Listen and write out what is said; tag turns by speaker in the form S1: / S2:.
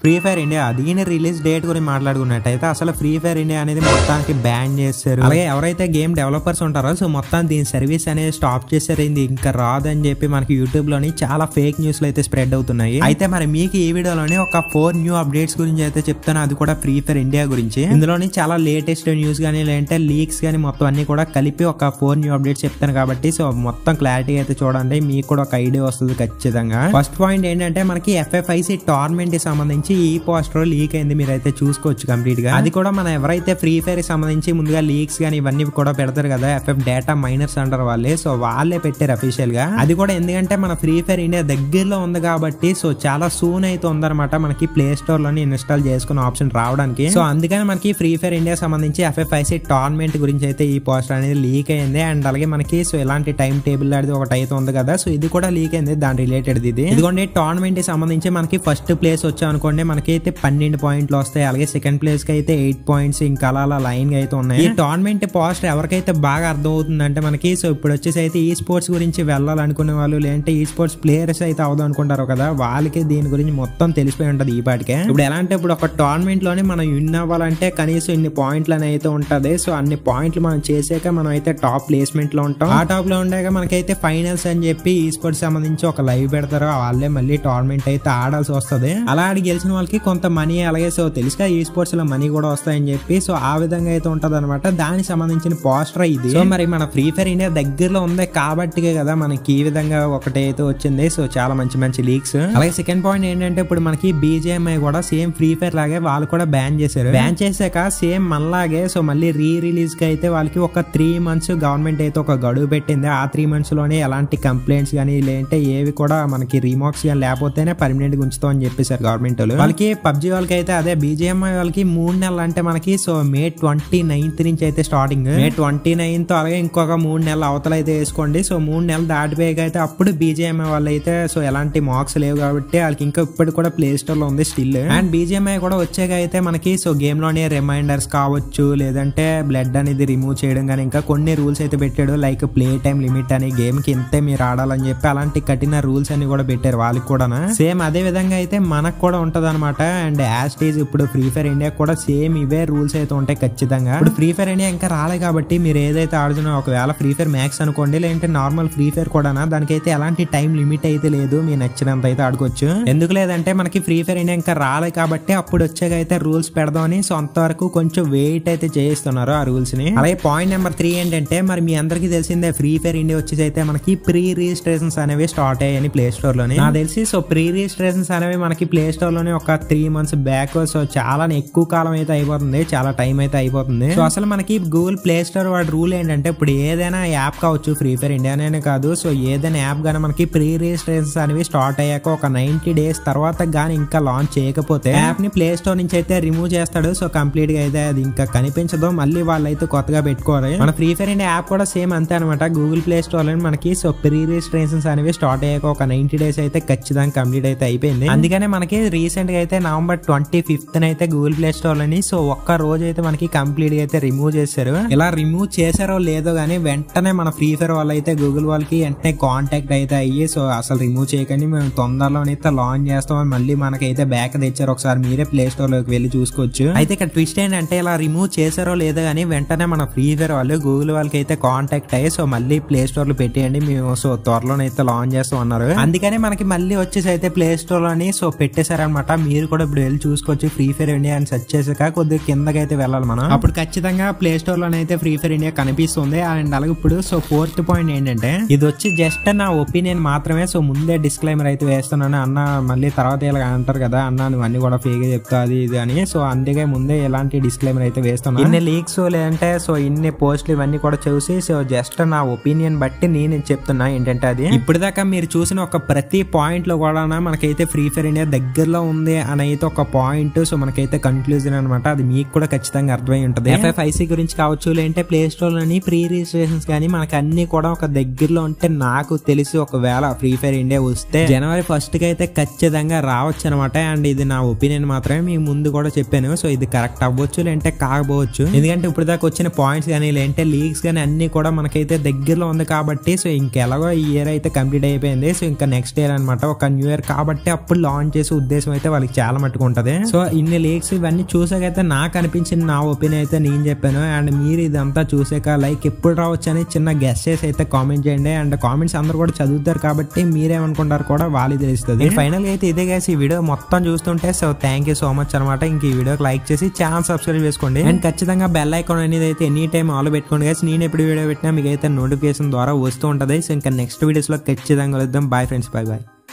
S1: Free fire India దీని release date గురించి మాట్లాడుకున్నట్టయితే అసలు ఫ్రీ ఫైర్ ఇండియా అనేది మొత్తానికి బ్యాన్ చేస్తారు. అలాగే ఎవరైతే గేమ్ డెవలపర్స్ ఉంటారో సో మొత్తం దీని సర్వీస్ అనేది స్టాప్ చేశారు, ఇది ఇంకా రాదని చెప్పి మనకి యూట్యూబ్ లోని చాలా ఫేక్ న్యూస్లు అయితే స్ప్రెడ్ అవుతున్నాయి. అయితే మరి మీకు ఈ వీడియోలోని ఒక 4 న్యూ అప్డేట్స్ గురించి అయితే చెప్తాను, అది కూడా ఫ్రీ ఫైర్ ఇండియా గురించి. ఇందులోని చాలా లేటెస్ట్ న్యూస్ గానీ లేదంటే లీక్స్ గానీ మొత్తం అన్ని కూడా కలిపి ఒక 4 న్యూ అప్డేట్స్ చెప్తాను కాబట్టి సో మొత్తం క్లారిటీ అయితే చూడండి, మీకు కూడా ఒక ఐడియా వస్తుంది ఖచ్చితంగా. ఫస్ట్ పాయింట్ ఏంటంటే మనకి FFIC టోర్నమెంట్ కి సంబంధించి ఈ పోస్టర్ లీక్ అయింది, మీరైతే చూసుకోవచ్చు కంప్లీట్ గా. అది కూడా మన ఎవరైతే ఫ్రీ ఫైర్ సంబంధించి ముందుగా లీక్స్ గానీ ఇవన్నీ కూడా పెడతారు కదా FF డేటా మైనర్స్ అంటారు వాళ్ళే, సో వాళ్ళే పెట్టారు అఫీషియల్ గా. అది కూడా ఎందుకంటే మన ఫ్రీ ఫైర్ ఇండియా దగ్గరలో ఉంది కాబట్టి సో చాలా సూన్ అయితే ఉందన్నమాట మనకి ప్లే స్టోర్ లోని ఇన్స్టాల్ చేసుకున్న ఆప్షన్ రావడానికి. సో అందుకని మనకి ఫ్రీ ఫైర్ ఇండియా సంబంధించి FFIC టోర్నమెంట్ గురించి అయితే ఈ పోస్టర్ అనేది లీక్ అయింది. అండ్ అలాగే మనకి సో ఇలాంటి టైం టేబుల్ అనేది ఒకటి అయితే ఉంది కదా, సో ఇది కూడా లీక్ అయింది దాని రిలేటెడ్. ఇదిగోండి టోర్నమెంట్ కి సంబంధించి మనకి ఫస్ట్ ప్లేస్ వచ్చా అనుకోండి మనకి అయితే 12 పాయింట్లు వస్తాయి, అలాగే సెకండ్ ప్లేస్ కి అయితే 8 పాయింట్స్, ఇంకా అలా లైన్ గా అయితే ఉన్నాయి. ఈ టోర్నమెంట్ పోస్టర్ ఎవరికైతే బాగా అర్థం అవుతుందంటే మనకి సో ఇప్పుడు వచ్చేసి అయితే ఈ స్పోర్ట్స్ గురించి వెళ్ళాలనుకునే వాళ్ళు లేదంటే ఈ స్పోర్ట్స్ ప్లేయర్స్ అయితే అవుదాం అనుకుంటారు కదా, వాళ్ళకి దీని గురించి మొత్తం తెలిసిపోయి ఉంటది ఈ పాటికే. ఇప్పుడు ఎలా అంటే ఇప్పుడు ఒక టోర్నమెంట్ లోనే మనం విన్ అవ్వాలంటే కనీసం ఇన్ని పాయింట్లు అని అయితే ఉంటది. సో అన్ని పాయింట్లు మనం చేసాక మనం అయితే టాప్ ప్లేస్మెంట్ లో ఉంటాం. ఆ టాప్ లో ఉండాక మనకైతే ఫైనల్స్ అని చెప్పి ఈ స్పోర్ట్స్ సంబంధించి ఒక లైవ్ పెడతారు, వాళ్ళే మళ్ళీ టోర్నమెంట్ అయితే ఆడాల్సి వస్తుంది. అలా ఆడి గెలిచిన వాళ్ళకి కొంత మనీ అలాగే సో తెలుసుగా ఈ స్పోర్ట్స్ లో మనీ కూడా వస్తాయని చెప్పి సో ఆ విధంగా అయితే ఉంటది అనమాట. దానికి సంబంధించిన పోస్టర్ ఇది. సో మరి మన ఫ్రీ ఫైర్ ఇండియా దగ్గరలో ఉంది కాబట్టి కదా మనకి ఈ విధంగా ఒకటైతే వచ్చింది. సో చాలా మంచి మంచి లీక్స్. అలాగే సెకండ్ పాయింట్ ఏంటంటే ఇప్పుడు మనకి BGMI కూడా సేమ్ ఫ్రీ ఫైర్ లాగే వాళ్ళు కూడా బ్యాన్ చేశారు. బ్యాన్ చేశాక సేమ్ మనలాగే సో మళ్ళీ రిలీజ్ కి అయితే వాళ్ళకి ఒక 3 months గవర్నమెంట్ అయితే ఒక గడువు పెట్టింది. ఆ 3 months లోనే ఎలాంటి కంప్లైంట్స్ గానీ లేదంటే ఏవి కూడా మనకి రిమార్క్స్ గానీ లేకపోతేనే పర్మనెంట్ గా ఉంచుతాం అని చెప్పేశారు గవర్నమెంట్ వాళ్ళకి. PUBG వాళ్ళకి అయితే అదే BGMI వాళ్ళకి 3 నెలలు అంటే మనకి సో May 29th నుంచి అయితే స్టార్టింగ్, May 29th అలాగే ఇంకొక 3 నెలలు అవతల అయితే వేసుకోండి. సో 3 నెలలు దాటిపోయాక అయితే అప్పుడు BGMI వాళ్ళు అయితే సో ఎలాంటి మార్క్స్ లేవు కాబట్టి వాళ్ళకి ఇంకా ఇప్పుడు కూడా ప్లే స్టోర్ లో ఉంది స్టిల్. అండ్ BGMI కూడా వచ్చాక అయితే మనకి సో గేమ్ లోనే రిమైండర్స్ కావచ్చు లేదంటే బ్లడ్ అనేది రిమూవ్ చేయడం కానీ ఇంకా కొన్ని రూల్స్ అయితే పెట్టాడు, లైక్ ప్లే టైం లిమిట్ అని, గేమ్ కి ఇంతే మీరు ఆడాలని చెప్పి అలాంటి కఠిన రూల్స్ అన్ని కూడా పెట్టారు వాళ్ళకి కూడా. సేమ్ అదే విధంగా అయితే మనకు కూడా ఉంటది అనమాట. అండ్ యాజ్ టీజ్ ఇప్పుడు ఫ్రీ ఫైర్ ఇండియా కూడా సేమ్ ఇవే రూల్స్ అయితే ఉంటాయి ఖచ్చితంగా. ఇప్పుడు ఫ్రీ ఫైర్ ఇండియా ఇంకా రాలే కాబట్టి మీరు ఏదైతే ఆడుతున్నా ఒకవేళ ఫ్రీ ఫైర్ మ్యాక్స్ అనుకోండి లేదంటే నార్మల్ ఫ్రీ ఫైర్ కూడా దానికైతే ఎలాంటి టైం లిమిట్ అయితే లేదు, మీరు నచ్చినంత అయితే ఆడుకోవచ్చు. ఎందుకు లేదంటే మనకి ఫ్రీ ఫైర్ ఇండియా ఇంకా రాలే కాబట్టి అప్పుడు వచ్చాక అయితే రూల్స్ పెడదామని సో అంతవరకు కొంచెం వెయిట్ అయితే చేయిస్తున్నారు ఆ రూల్స్ ని. అలాగే పాయింట్ నెంబర్ 3 ఏంటంటే మరి మీ అందరికి తెలిసిందే ఫ్రీ ఫైర్ ఇండియా వచ్చేసి అయితే మనకి ప్రీ రిజిస్ట్రేషన్స్ అనేవి స్టార్ట్ అయ్యాయి ప్లే స్టోర్ లోని. నాకు తెలిసి సో ప్రీ రిజిస్ట్రేషన్స్ అనేవి మనకి ప్లే స్టోర్ లోనే ఒక 3 months బ్యాక్, సో చాలా ఎక్కువ కాలం అయితే అయిపోతుంది, చాలా టైం అయితే అయిపోతుంది. సో అసలు మనకి గూగుల్ ప్లే స్టోర్ వాడి రూల్ ఏంటంటే ఇప్పుడు ఏదైనా యాప్ కావచ్చు ఫ్రీ ఫైర్ ఇండియానే కాదు, సో ఏదైనా యాప్ గానీ మనకి ప్రీ రిజిస్ట్రేషన్స్ అనేవి స్టార్ట్ అయ్యాక ఒక 90 days తర్వాత గానీ ఇంకా లాంచ్ చేయకపోతే యాప్ ని ప్లే స్టోర్ నుంచి అయితే రిమూవ్ చేస్తాడు. సో కంప్లీట్ గా అయితే అది ఇంకా కనిపించదు, మళ్ళీ వాళ్ళైతే కొత్తగా పెట్టుకోవాలి. మన ఫ్రీ ఫైర్ ఇండియా యాప్ కూడా సేమ్ అంతే అనమాట. గూగుల్ ప్లే స్టోర్ లో మనకి సో ప్రీ రిజిస్ట్రేషన్స్ అనేవి స్టార్ట్ అయ్యాక ఒక 90 days అయితే ఖచ్చితంగా కంప్లీట్ అయితే అయిపోయింది. అందుకనే మనకి రీసెంట్ గా అయితే November 25th అయితే గూగుల్ ప్లే స్టోర్ లోని సో ఒక్క రోజు అయితే మనకి కంప్లీట్ గా అయితే రిమూవ్ చేశారు. ఇలా రిమూవ్ చేశారో లేదో గానీ వెంటనే మన ఫ్రీ ఫైర్ వాళ్ళు అయితే గూగుల్ వాళ్ళకి వెంటనే కాంటాక్ట్ అయితే అయ్యి సో అసలు రిమూవ్ చేయకండి మేము తొందరలోనైతే లాంచ్ చేస్తామని మళ్ళీ మనకైతే బ్యాక్ తెచ్చారు, ఒకసారి మీరే ప్లే స్టోర్ లోకి వెళ్ళి చూసుకోవచ్చు. అయితే ఇక్కడ ట్విస్ట్ ఏంటంటే ఇలా రిమూవ్ చేశారో లేదో గానీ వెంటనే మన ఫ్రీ ఫైర్ వాళ్ళు గూగుల్ వాళ్ళకి అయితే కాంటాక్ట్ అయ్యి సో మళ్ళీ ప్లే స్టోర్ లో పెట్టేయండి మేము సో త్వరలోనైతే లాంచ్ చేస్తాం అన్నారు. అందుకనే మనకి మళ్ళీ వచ్చేసి అయితే ప్లే స్టోర్ లోని సో పెట్టేశారనమాట. మీరు కూడా ఇప్పుడు వెళ్ళి చూసుకోవచ్చు ఫ్రీ ఫైర్ ఇండియా అని సెర్చ్ చేసాక కొద్దిగా కిందకైతే వెళ్ళాలి మనం, అప్పుడు ఖచ్చితంగా ప్లే స్టోర్ లోనైతే ఫ్రీ ఫైర్ ఇండియా కనిపిస్తుంది. అండ్ అలాగే ఇప్పుడు సో 4th పాయింట్ ఏంటంటే ఇది వచ్చి జస్ట్ నా ఒపీనియన్ మాత్రమే, సో ముందే డిస్క్లైమర్ అయితే వేస్తున్నాను అన్న, మళ్ళీ తర్వాత ఇలా అంటారు కదా అన్న నువ్వు అన్ని కూడా ఫేక్ చెప్తా అది ఇది అని, సో అందుకే ముందే ఎలాంటి డిస్క్లైమర్ అయితే వేస్తున్నాను. ఇన్ని లీక్స్ లేదంటే సో ఇన్ని పోస్టులు ఇవన్నీ కూడా చూసి సో జస్ట్ నా ఒపీనియన్ బట్టి నేను చెప్తున్నా ఏంటంటే అది ఇప్పుడు దాకా మీరు చూసిన ఒక ప్రతి పాయింట్ లో కూడా మనకైతే ఫ్రీ ఫైర్ ఇండియా దగ్గరలో ఉంది అని అయితే ఒక పాయింట్ సో మనకైతే కన్క్లూజన్ అనమాట. అది మీకు కూడా ఖచ్చితంగా అర్థమై ఉంటుంది. FFIC గురించి కావచ్చు లేదంటే ప్లే స్టోర్ లోని ప్రీ రిజిస్ట్రేషన్స్ కానీ మనకి అన్ని కూడా ఒక దగ్గరలో ఉంటే నాకు తెలిసి ఒకవేళ ఫ్రీ ఫైర్ ఇండియా వస్తే January 1st కి అయితే ఖచ్చితంగా రావచ్చు అనమాట. అండ్ ఇది నా ఒపీనియన్ మాత్రమే, మీకు ముందు కూడా చెప్పాను. సో ఇది కరెక్ట్ అవ్వచ్చు లేదంటే కాకపోవచ్చు, ఎందుకంటే ఇప్పుడు దాకా వచ్చిన పాయింట్స్ కానీ లేదంటే లీక్స్ కానీ అన్ని కూడా మనకైతే దగ్గరలో ఉంది కాబట్టి సో ఇంకెలాగో ఈ ఇయర్ అయితే కంప్లీట్ అయిపోయింది. సో ఇంకా నెక్స్ట్ ఇయర్ అనమాట ఒక న్యూ ఇయర్ కాబట్టి అప్పుడు లాంచ్ చేసే ఉద్దేశం అయితే వాళ్ళకి చాలా మట్టుకు ఉంటది. సో ఇన్ని లీక్స్ ఇవన్నీ చూసాకైతే నాకు అనిపించింది, నా ఒపీనియన్ అయితే నేను చెప్పాను. అండ్ మీరు ఇదంతా చూసాక లైక్ ఎప్పుడు రావచ్చు అని చిన్న గెస్ చేసి అయితే కామెంట్ చేయండి. అండ్ కామెంట్స్ అందరూ కూడా చదువుతారు కాబట్టి మీరేమనుకుంటారు కూడా వాళ్ళకి తెలుస్తుంది. ఫైనల్ గా అయితే ఇదే గైస్ ఈ వీడియో మొత్తం చూస్తుంటే. So thank you so much అనమాట. ఇంక ఈ వీడియోకి లైక్ చేసి ఛానల్ సబ్స్క్రైబ్ చేసుకోండి. అండ్ ఖచ్చితంగా బెల్ ఐకాన్ అనేది అయితే ఎనీ టైం ఆల్ పెట్టుకోండి గైస్. నేను ఎప్పుడు వీడియో పెట్టినా మీకు అయితే నోటిఫికేషన్ ద్వారా వస్తూ ఉంటది. సో ఇంకా నెక్స్ట్ వీడియోస్ లో ఖచ్చితంగా కలుద్దాం. Bye friends, bye bye.